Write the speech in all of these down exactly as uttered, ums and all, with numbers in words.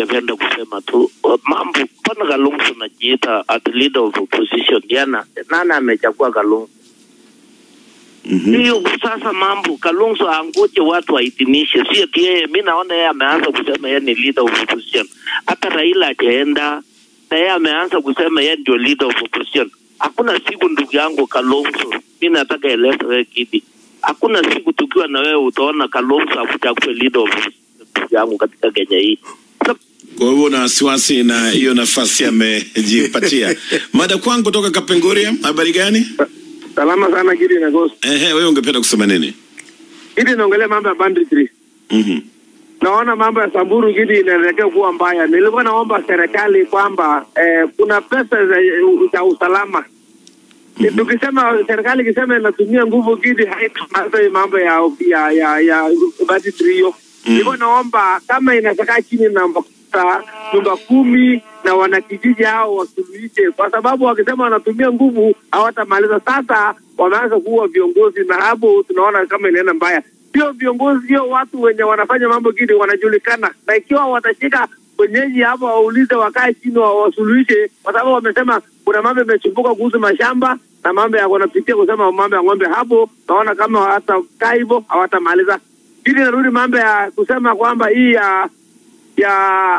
ningependa kusema tu mambo pana Kalonzo najiita at leader of opposition yana nani amechagua Kalonzo. Mhm. Hiyo sasa mambo Kalonzo angoje watu waidhinishe, sio yeye. Mimi naona yeye ameanza kusema yeye ni leader of opposition. Hata Raila ajaenda na yeye ameanza kusema yeye ndio leader of opposition. Hakuna siku ndugu yangu Kalonzo, mimi nataka eleza wewe kidi. Hakuna siku tukiwa na wewe utaona Kalonzo akuchagua leader of opposition yangu katika Kenya hii. Kwa hivyo na wasiwasi na hiyo nafasi amejipatia. Mada kwangu kutoka Kapenguria, habari gani? Salama sana Gidi na Ghost. Ehe, wewe ungependa kusema nini? Gidi naongelea mambo ya banditry. Mhm. Mm naona mambo ya Samburu Gidi inaelekea kuwa mbaya. Nilikuwa naomba serikali kwamba eh, kuna pesa za, za usalama. Mm -hmm. Tukisema serikali kisema inatumia nguvu Gidi haitamaza mambo ya ya ya, ya banditry hiyo. Mm. Nilikuwa naomba kama inataka chini na mafuta nyumba kumi na wanakijiji hao wasuluhishe, kwa sababu wakisema wanatumia nguvu hawatamaliza. Sasa wameanza kuwa viongozi na hapo tunaona kama inaenda mbaya. Sio viongozi, sio watu wenye wanafanya mambo Gidi wanajulikana, na ikiwa watashika wenyeji hapo waulize wakae chini wasuluhishe, kwa sababu wamesema kuna mambo yamechumbuka kuhusu mashamba na mambo ya wanapitia kusema mambo ya ng'ombe hapo. Naona kama hata kaibo hawatamaliza. Gidi narudi mambo ya kusema kwamba hii ya ya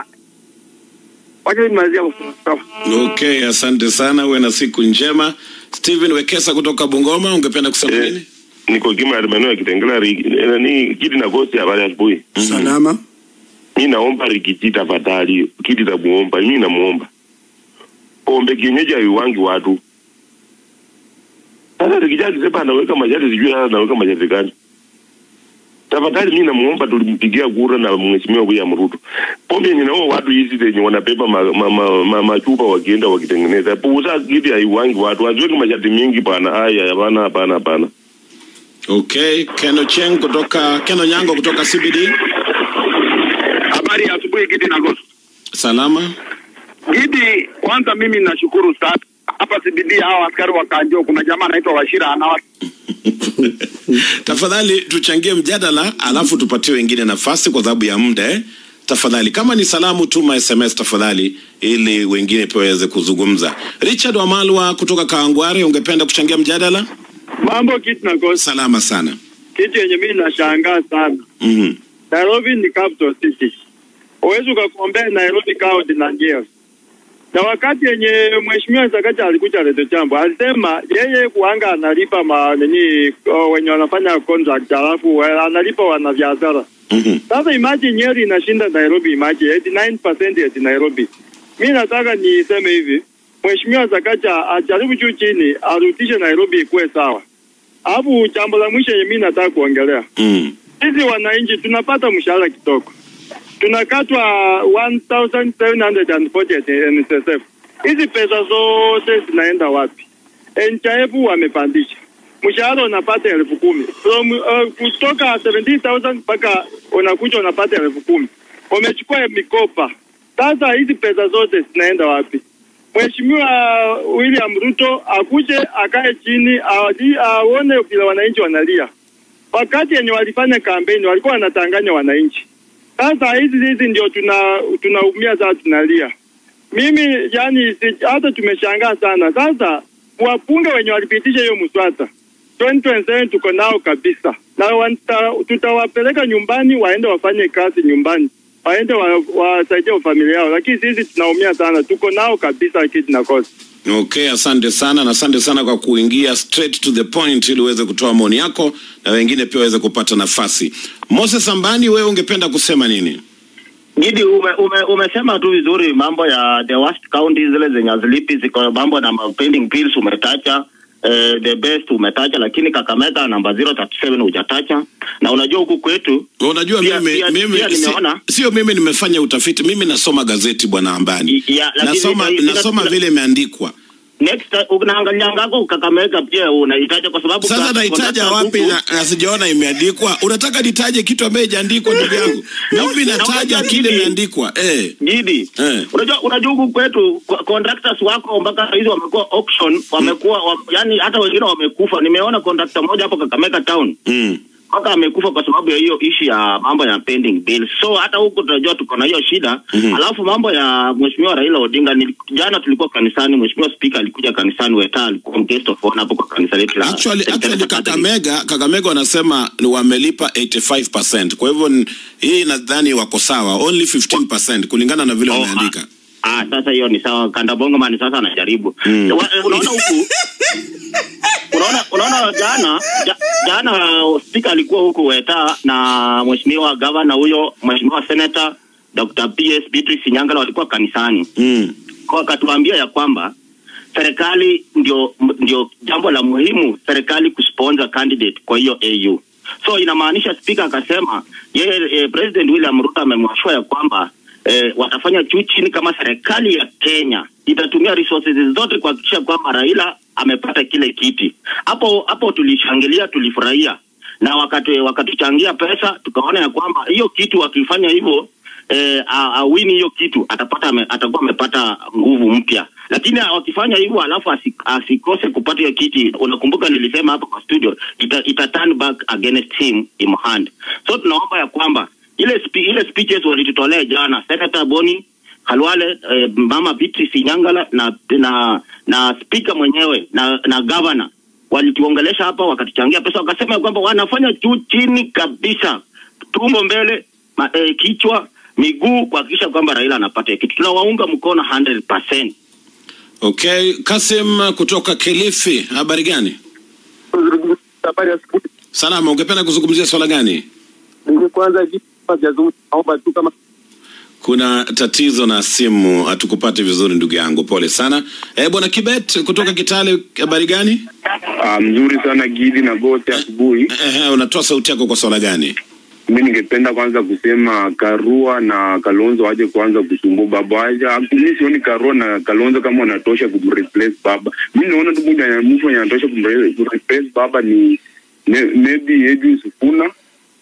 waje nimalizia. Okay, asante sana, uwe na siku njema. Steven Wekesa kutoka Bungoma, ungependa kusema nini? Eh, niko kima Armeno Kitengela ni Gidi na Ghost ya bali asubuhi. Salama. Mimi naomba Rigiji tafadhali, Gidi za muomba, mimi namuomba. Ombe kienyeji haiwangi watu. Sasa Rigiji akisema anaweka majari sijui hata anaweka majari gani. Tafadhali mimi namuomba tulimpigia kura na mheshimiwa William Ruto. Pombe yenye nao watu hizi zenye wanabeba machupa ma, ma, ma, ma wakienda wakitengeneza. Puuza Gidi haiwangi watu. Waziweke majari mingi bana. Haya hapana hapana hapana. Okay, Keno Cheng kutoka Keno Nyango kutoka C B D. Habari ya asubuhi Gidi na Ghost. Salama. Gidi, kwanza mimi nashukuru sana. Hapa C B D hao askari wa Kanjo kuna jamaa anaitwa Washira anawa. Tafadhali tuchangie mjadala alafu tupatie wengine nafasi kwa sababu ya muda eh. Tafadhali kama ni salamu tuma S M S tafadhali ili wengine pia waweze kuzungumza. Richard Wamalwa kutoka Kaangware, ungependa kuchangia mjadala? Mambo Gidi na Ghost. Salama sana. Kitu yenye mimi nashangaa sana. Mhm. Mm Nairobi ni capital city. Uwezo ukakombea Nairobi County na Njia. Na wakati yenye mheshimiwa Sakaja alikuja Redo Jambo, alisema yeye kuanga analipa ma nini oh, wenye wanafanya contract alafu analipa wana biashara. Mhm. Mm Sasa imagine Nyeri inashinda Nairobi, imagine eighty-nine percent ya Nairobi. Mimi nataka niseme hivi, mheshimiwa Sakaja ajaribu juu chini arudishe Nairobi ikuwe sawa. Hapo jambo la mwisho yenye mimi nataka kuongelea. Mhm. Sisi wananchi tunapata mshahara kidogo. Tunakatwa one thousand seven hundred forty N S S F. Hizi pesa zote zinaenda wapi? N H I F wamepandisha. Mshahara unapata elfu kumi. From uh, kutoka seventy thousand mpaka unakuja unapata elfu kumi. Wamechukua mikopa. Sasa hizi pesa zote zinaenda wapi? Mheshimiwa William Ruto akuje akae chini aone vile wananchi wanalia. Wakati yenye walifanya kampeni walikuwa wanatanganya wananchi. Sasa hizi hizi ndio tuna tunaumia sasa tunalia. Mimi yani hata tumeshangaa sana. Sasa wapunge wenye walipitisha hiyo mswada twenty twenty-seven tuko nao kabisa. Na wanta, tutawapeleka nyumbani waende wafanye kazi nyumbani. Waende wasaidie wa familia yao. Lakini sisi tunaumia sana. Tuko nao kabisa Gidi na Ghost. Okay, asante sana na asante sana kwa kuingia straight to the point ili uweze kutoa maoni yako na wengine pia waweze kupata nafasi. Moses Ambani, wewe ungependa kusema nini? Gidi ume, ume, umesema tu vizuri mambo ya the worst counties zile zenye zilipi ziko mambo na pending bills umetacha. Uh, the best umetacha, lakini Kakamega namba zero thirty seven hujatacha. Na unajua huku kwetu unajua pia, mimi pia, mimi pia si, sio mimi nimefanya utafiti, mimi nasoma gazeti bwana Ambani. Ya, nasoma ita, nasoma ita, vile imeandikwa. Next unaangalia ngako Kakamega pia unahitaji kwa sababu sasa nahitaji wapi na, na sijaona imeandikwa. Unataka nitaje kitu ambaye hajaandikwa ndugu yangu? Mimi nataja kile imeandikwa. Eh. Gidi. Eh. Unajua unajua huku kwetu contractors wako mpaka hizo wamekuwa auction, wamekuwa wa, yani hata wengine wamekufa. Nimeona contractor mmoja hapo Kakamega town. Mm. mpaka amekufa kwa sababu ya hiyo issue ya mambo ya pending bill. So hata huko tunajua tuko na hiyo shida. Mm-hmm. Alafu mambo ya Mheshimiwa Raila Odinga, ni jana tulikuwa kanisani, Mheshimiwa Speaker alikuja kanisani, Weta alikuwa guest of honor hapo kwa kanisa letu la. Actually actually Kakamega Kakamega wanasema wamelipa eighty-five percent. Kwa hivyo hii nadhani wako sawa, only fifteen percent kulingana na vile wameandika. Oh, ah, sasa hiyo ni sawa. Kandabonga mani sasa anajaribu. Mm. Unaona huku Unaona unaona jana ja, jana speaker alikuwa huko Weta na Mheshimiwa Governor huyo, Mheshimiwa Senator Doctor P S Beatrice Nyangala walikuwa kanisani. Mm. Kwa akatuambia ya kwamba serikali ndio ndio jambo la muhimu, serikali kusponsor candidate kwa hiyo A U. So inamaanisha speaker akasema yeye eh, President William Ruto amemwashwa ya kwamba eh, watafanya juu chini kama serikali ya Kenya itatumia resources zote kuhakikisha kwamba Raila amepata kile kiti. Hapo hapo tulishangilia, tulifurahia. Na wakati wakatuchangia pesa, tukaona ya kwamba hiyo kitu wakifanya hivyo eh awini hiyo kitu atapata me, atakuwa amepata nguvu mpya. Lakini wakifanya hivyo alafu asikose kupata hiyo kiti, unakumbuka nilisema hapa kwa studio, ita, ita turn back against him in hand. So tunaomba ya kwamba ile spe, ile speeches walitutolea jana Senator Boni Khalwale, eh, Mama Beatrice Nyangala na na na speaker mwenyewe na na governor walituongelesha hapa, wakatuchangia pesa, wakasema kwamba wanafanya juu chini kabisa, tumbo mbele, ma, eh, kichwa miguu kuhakikisha kwamba Raila anapata kitu. Tunawaunga mkono one hundred percent. Okay, Kasim kutoka Kilifi, habari gani? Habari asubuhi. Salama, ungependa kuzungumzia swala gani? Ninge kwanza jazungumza naomba tu kama kuna tatizo na simu, hatukupati vizuri ndugu yangu, pole sana. Eh bwana Kibet kutoka Kitale, habari gani? Ah, mzuri sana Gidi na Gote asubuhi. Eh, eh unatoa sauti yako kwa swala gani? Mimi ningependa kwanza kusema Karua na Kalonzo waje kwanza kusumbua baba aja. Mimi sioni Karua na Kalonzo kama wanatosha kumreplace baba. Mimi naona tu mmoja mtu anatosha kumreplace baba ni maybe Edu Sufuna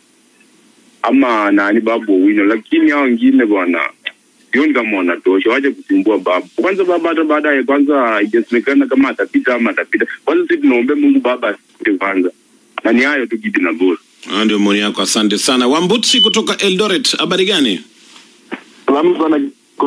ama Nani Babu Wino, lakini hao wengine bwana sioni kama wanatosha, waje kusumbua baba. Kwanza baba hata baadaye kwanza ijasemekana kama atapita ama atapita. Kwanza sisi tunaomba Mungu baba asipite kwanza. Na ni hayo tu Gidi na Gote. Ndio moni yako, asante sana. Wambuti kutoka Eldoret, habari gani? salamu sana.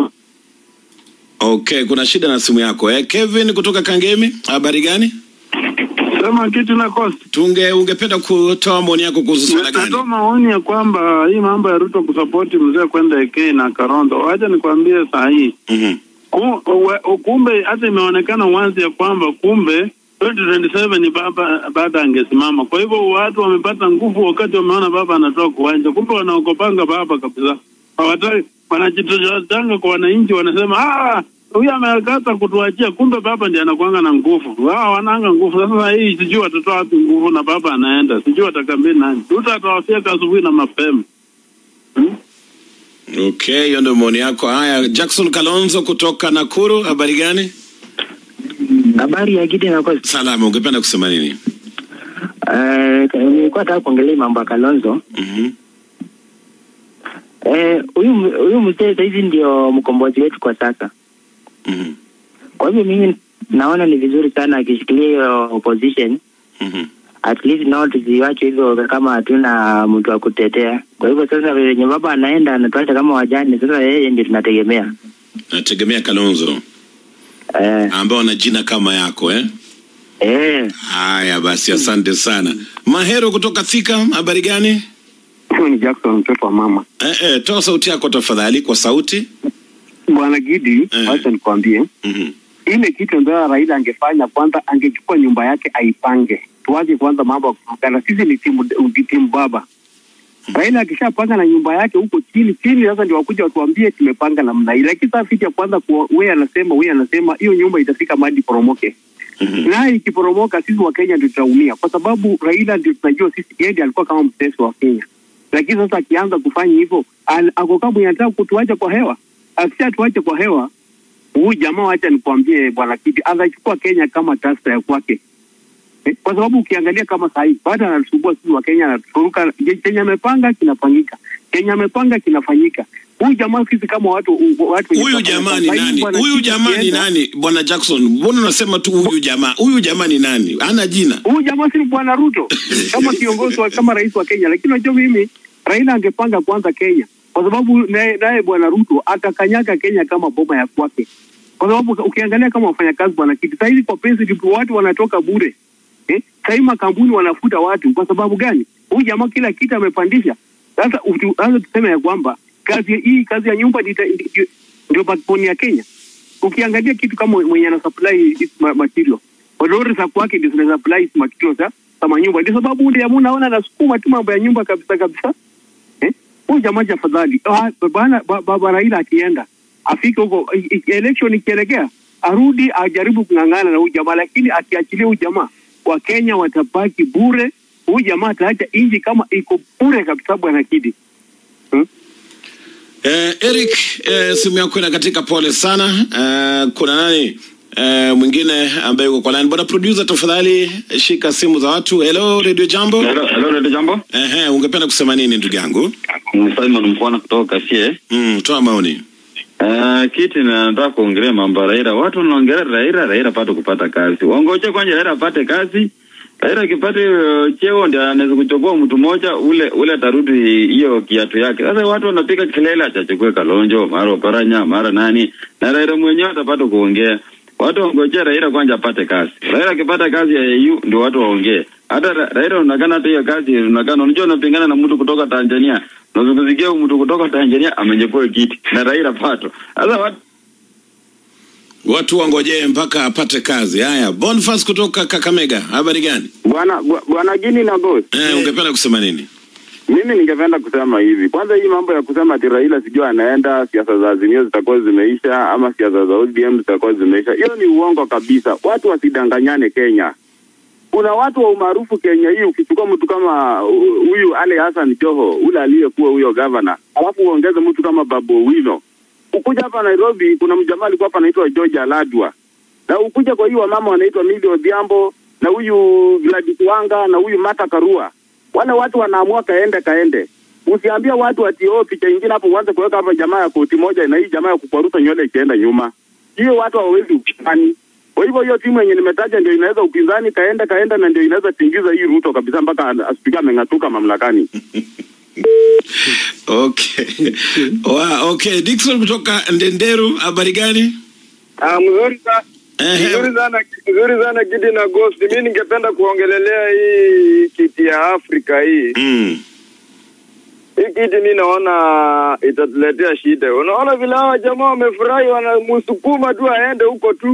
Okay, kuna shida na simu yako. Eh, Kevin kutoka Kangemi, habari gani? Sema kitu na kosi. Tunge ungependa kutoa maoni yako kuhusu swala gani? Natoa maoni ya kwamba hii mambo ya Ruto kusupport mzee kwenda K na Kalonzo, wacha nikwambie saa hii. Mhm. Kumbe hata imeonekana wazi ya kwamba kumbe twenty twenty-seven baba baada angesimama. Kwa hivyo watu wamepata nguvu wakati wameona baba anatoka kuanja. Kumbe wanaokopanga baba kabisa. Hawataka, wanajitotanga kwa wananchi, wanasema ah huyu amekata kutuachia, kumbe baba ndiye anakuanga na nguvu. Wao wanaanga nguvu. Sasa hii sijui watoto wapi nguvu na baba anaenda. Sijui atakambia nani. Tutatawafia asubuhi na mapema. Hmm? Okay, hiyo ndio maoni yako. Haya, Jackson Kalonzo kutoka Nakuru, habari gani? Habari ya Gidi na Kosi. Salama, ungependa kusema nini? Eh, nilikuwa nataka kuongelea mambo ya Kalonzo. Mhm. Eh, huyu huyu mzee hivi ndio mkombozi wetu kwa sasa. Mhm. Kwa hivyo mimi naona ni vizuri sana akishikilia opposition. Mhm. At least nao tusiwache hivyo kama hatuna mtu wa kutetea. Kwa hivyo sasa wenye baba anaenda anatuacha kama wajane, sasa yeye ndiye tunategemea. Nategemea Kalonzo. Eh, ambao na jina kama yako eh? Eh. Haya basi, asante sana. Mahero kutoka Thika, habari gani? Ni Jackson mtoto wa mama. Eh eh, toa sauti yako tafadhali kwa sauti. Bwana Gidi, acha eh, nikwambie. Mhm. Ile kitu ndio Raila angefanya kwanza, angechukua nyumba yake aipange. Tuaje kwanza mambo ya kufukana. Sisi ni timu timu baba. Raila akishapanga na nyumba yake huko chini chini, sasa ndio wakuja watuambie tumepanga namna ile. Lakini sasa fiti ya kwanza kwa wewe anasema wewe anasema hiyo nyumba itafika mahali poromoke. Mm-hmm. Na ikiporomoka sisi wa Kenya ndio tutaumia, kwa sababu Raila ndio tunajua sisi yeye alikuwa kama mtesi wa Kenya. Lakini sasa akianza kufanya hivyo, ako kama anataka kutuacha kwa hewa. Akisha tuache kwa hewa, huyu jamaa acha nikwambie bwana Kiti, anachukua Kenya kama tasta ya kwake. Eh, kwa sababu ukiangalia kama saa hii baada anasumbua sisi wa Kenya, anaturuka Kenya amepanga kinafanyika. Kenya amepanga kinafanyika. Huyu jamaa sisi kama watu watu huyu jamaa ni nani? Huyu jamaa ni nani? Bwana Jackson, mbona unasema tu huyu jamaa? Huyu jamaa ni nani? Hana jina. Huyu jamaa si Bwana Ruto kama kiongozi wa kama rais wa Kenya, lakini unajua mimi Raila angepanga kwanza Kenya kwa sababu naye naye Bwana Ruto atakanyaga Kenya kama boma ya kwake. Kwa sababu ukiangalia kama wafanyakazi bwana Kiti, sasa hivi kwa pesa ndipo watu wanatoka bure. Eh? Sasa makampuni wanafuta watu kwa sababu gani? Huyu jamaa kila kitu amepandisha. Sasa uanze tuseme ya kwamba kazi hii kazi ya nyumba ndio backbone ya Kenya. Ukiangalia kitu kama mwenye ana supply material, lori za kwake ndio zina supply material za kama nyumba. Ndio sababu ndio mnaona anasukuma tu mambo ya nyumba kabisa kabisa. Eh? Huyu jamaa afadhali ah, bwana baba Raila akienda afike huko election ikielekea arudi ajaribu kungangana na huyu jamaa, lakini akiachilia huyu jamaa wa Kenya watabaki bure. Huyu jamaa ataacha inji kama iko bure kabisa bwana Kidi. Hmm? Eh, Eric, eh, simu yako ina katika, pole sana. Eh, kuna nani eh, mwingine ambaye yuko kwa line? Bwana producer, tafadhali shika simu za watu. Hello Radio Jambo. Hello, hello Radio Jambo. Eh, eh, ungependa kusema nini ndugu yangu? Simon Mkwana kutoka Kasie. Mm, toa maoni. Uh, kiti nataka kuongelea mambo Raila. Watu wanaongelea Raila, Raila pato kupata kazi. Wangoje kwanza Raila apate kazi. Raila kipate uh, cheo ndio anaweza kuchukua mtu mmoja ule ule atarudi hiyo kiatu yake. Sasa watu wanapiga kelele achachukue Kalonzo, mara Paranya, mara nani. Na Raila mwenyewe atapata kuongea. Watu wangoje Raila kwanza apate kazi. Raila kipata kazi ya E U ndio watu waongee. Hata Raila unakana hata hiyo kazi unakana unajua unapingana na mtu kutoka Tanzania. Unazungumzia mtu kutoka Tanzania amenyekua kiti na Raila pato. Sasa watu watu wangoje mpaka apate kazi. Haya, Boniface kutoka Kakamega, habari gani? Bwana bwana Gini na boss. Eh, ungependa kusema nini? Mimi ningependa kusema hivi. Kwanza hii mambo ya kusema ati Raila sijui anaenda, siasa za Azimio zitakuwa zimeisha ama siasa za O D M zitakuwa zimeisha. Hiyo ni uongo kabisa. Watu wasidanganyane Kenya. Kuna watu wa umaarufu Kenya hii, ukichukua mtu kama huyu Ale Hassan Joho, ule aliyekuwa huyo governor, alafu uongeze mtu kama Babu Wino. Ukuja hapa Nairobi kuna mjamaa alikuwa hapa anaitwa George Aladwa. Na ukuja kwa hiyo wamama wanaitwa Midi Odhiambo na huyu Gladys Wanga na huyu Martha Karua. Wale watu wanaamua kaende kaende. Usiambia watu ati oh picha nyingine hapo uanze kuweka hapa jamaa ya koti moja na hii jamaa ya kukwaruta nywele ikienda nyuma. Hiyo watu hawawezi upinzani. Kwa hivyo hiyo timu yenye nimetaja ndio inaweza upinzani kaenda kaenda na ndio inaweza tingiza hii Ruto kabisa mpaka aspika amengatuka mamlakani. Okay. Wow, okay. Dickson kutoka Ndenderu, habari gani? Ah, mzuri sana. Mzuri sana, mzuri sana Gidi na Ghost. Mimi ningependa kuongelelea hii kiti ya Afrika hii. Mm. Hii kiti mimi naona itatuletea shida. Unaona vile hawa jamaa wamefurahi wanamsukuma tu aende huko tu.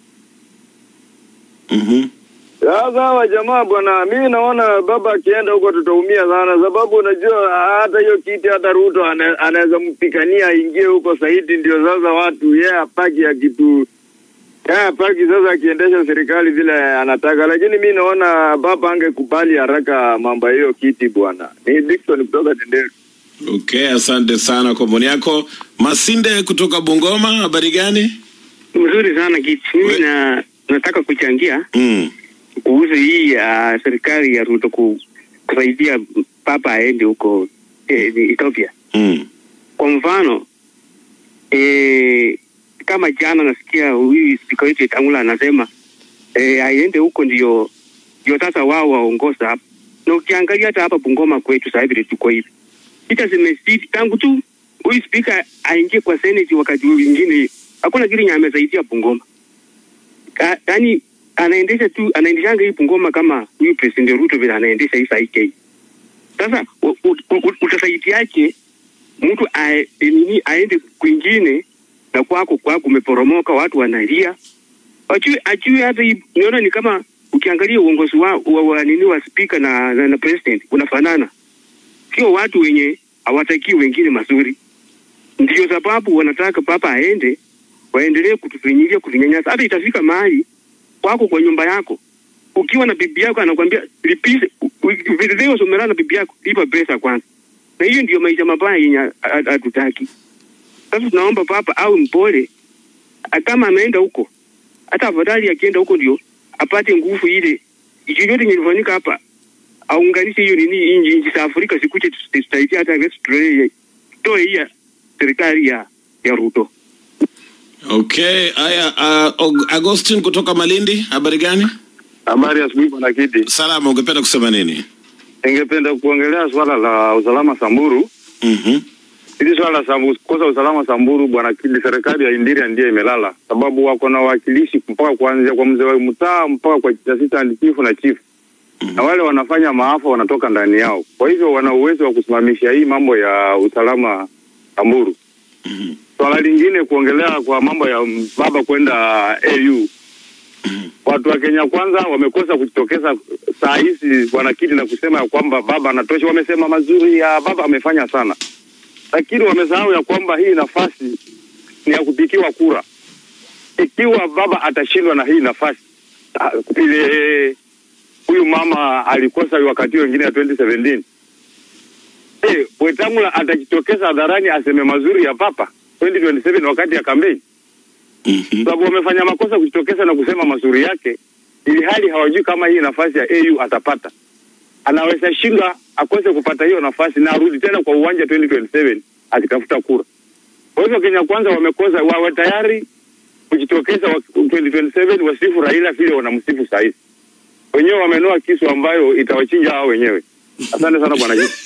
Mhm. Sasa hawa jamaa bwana, mimi naona baba akienda huko tutaumia sana, sababu unajua hata hiyo kiti hata Ruto anaweza mpikania aingie huko Saidi, ndio sasa watu yeye yeah, apaki ya kitu yeye yeah, apaki sasa akiendesha serikali vile anataka, lakini mimi naona baba angekubali haraka mambo hiyo kiti bwana. Ni Dickson kutoka Tendere. Okay, asante sana kwa maoni yako. Masinde kutoka Bungoma, habari gani? Mzuri sana kiti. Mimi na nataka kuchangia. Mm. Kuhusu hii uh, serikali ya Ruto ku, kusaidia papa aende huko eh, Ethiopia. Mm. Kwa mfano eh, kama jana nasikia huyu speaker wetu Tangula anasema eh, aende huko ndio ndio sasa wao waongoza hapa. Na ukiangalia hata hapa Bungoma kwetu sasa hivi tuko hivi. Kita zimesiti tangu tu huyu speaker aingie kwa Senate wakati mwingine hakuna kile nyame amesaidia Bungoma. Yaani anaendesha tu anaendeshanga hii Bungoma kama huyu President Ruto vile anaendesha hii I K. Sasa utasaidiaje mtu nini aende kwingine na kwako kwako umeporomoka, watu wanalia. Ajui ajui hata niona ni kama ukiangalia uongozi wa, wa, wa nini wa speaker na, na na president unafanana. Sio watu wenye hawataki wengine mazuri. Ndio sababu wanataka papa aende waendelee kutufinyilia kutunyanyasa. Hata itafika mahali kwako kwa nyumba yako ukiwa na bibi yako anakuambia lipise video somera na bibi yako lipa pesa kwanza. Na hiyo ndio maisha mabaya yenye hatutaki. Sasa tunaomba papa au mpole kama ameenda huko, hata afadhali akienda huko ndio apate nguvu ile ikijote nilifanyika hapa aunganishe hiyo nini inji inji za Afrika sikuje tusaidia hata Australia toe hiya serikali ya ya Ruto. Okay, haya uh, Agustin kutoka Malindi, habari gani? Habari ya asubuhi bwana Kiti. Salama, ungependa kusema nini? Ningependa kuongelea swala la usalama Samburu. Mhm. Hili swala la Samburu, kosa usalama Samburu bwana Kiti, serikali ya Indiria ndiye imelala. Sababu wako na wakilishi mpaka kuanzia kwa mzee wa mtaa mpaka kwa assistant chief na chief. Mm-hmm. Na wale wanafanya maafa wanatoka ndani yao. Kwa hivyo wana uwezo wa kusimamisha hii mambo ya usalama Samburu. Mm-hmm. Swala lingine kuongelea kwa mambo ya baba kwenda A U. Mm-hmm. Watu wa Kenya kwanza wamekosa kujitokeza saa hizi bwana Kiti na kusema ya kwamba baba anatosha. Wamesema mazuri ya baba amefanya sana. Lakini wamesahau ya kwamba hii nafasi ni ya kupikiwa kura. Ikiwa baba atashindwa na hii nafasi, ile huyu mama alikosa wakati wengine ya twenty seventeen. Eh, Wetangula atajitokeza hadharani aseme mazuri ya papa twenty twenty-seven wakati ya kampeni. Mhm. Sababu wamefanya makosa kujitokeza na kusema mazuri yake, ili hali hawajui kama hii nafasi ya A U atapata. Anaweza shinda akose kupata hiyo nafasi na arudi tena kwa uwanja twenty twenty-seven akitafuta kura. Kwa hivyo Kenya kwanza wamekosa, wawe tayari kujitokeza twenty twenty-seven wasifu Raila vile wanamsifu sasa hivi. Wenyewe wamenoa kisu ambayo itawachinja hao wenyewe. Asante sana bwana Jisi.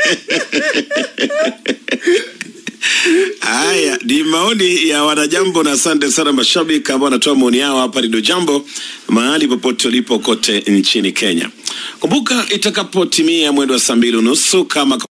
Haya, ni maoni ya wanajambo na asante sana mashabiki ambao wanatoa maoni yao hapa Ndio Jambo mahali popote ulipo kote nchini Kenya. Kumbuka itakapotimia mwendo wa saa mbili unusu kama